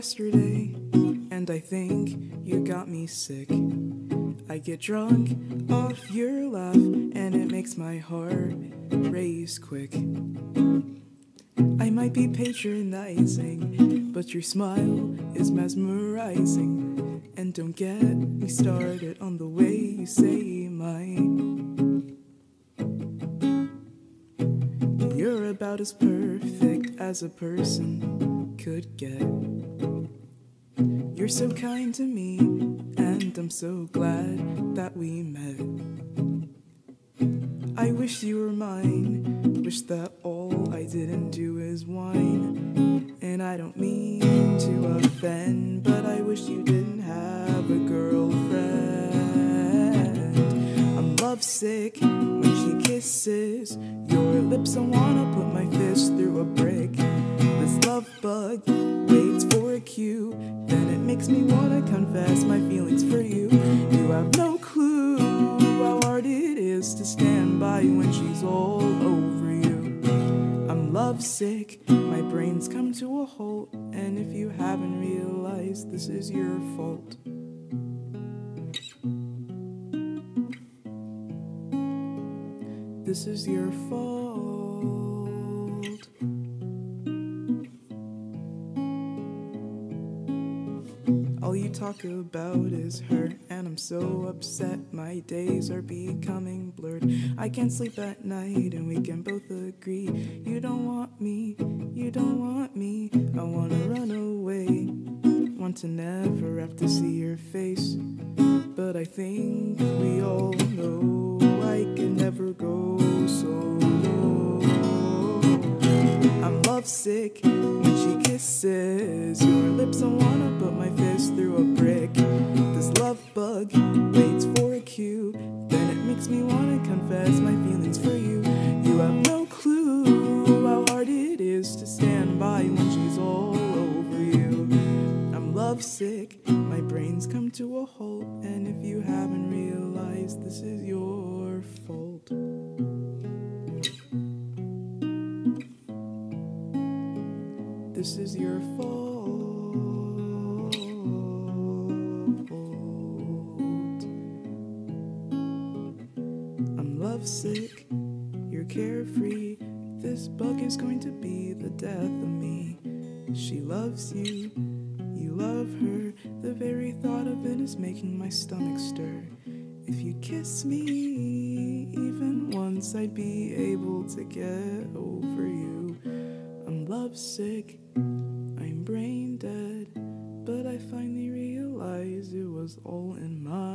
yesterday, and I think you got me sick. I get drunk off your laugh, and it makes my heart race quick. I might be patronizing, but your smile is mesmerizing. And don't get me started on the way you say mine. You're about as perfect as a person could get. You're so kind to me, and I'm so glad that we met. I wish you were mine, wish that all I didn't do is whine. And I don't mean to offend, but I wish you didn't have a girlfriend. I'm lovesick when she kisses your lips. I wanna put my fist through a brick. This love bug waits for a cue, then it makes me wanna confess my feelings for you. You have no clue how hard it is to stand by when she's all over you. I'm lovesick, my brain's come to a halt, and if you haven't realized, this is your fault. This is your fault. All you talk about is her, and I'm so upset. My days are becoming blurred. I can't sleep at night, and we can both agree you don't want me, you don't want me. I wanna run away, want to never have to see your face. But I think we all know I can never go solo. I'm lovesick when she kisses your lips. I wanna put my fist through a brick. This love bug waits for a cue, then it makes me wanna confess my feelings for you. You have no clue how hard it is to stand by when she's all over you. I'm lovesick, my brain's come to a halt, and if you haven't realized, this is your fault. This is your fault. I'm lovesick, you're carefree. This bug is going to be the death of me. She loves you, you love her. The very thought of it is making my stomach stir. If you kiss me even once, I'd be able to get over you. I'm lovesick, I'm brain dead, but I finally realized it was all in my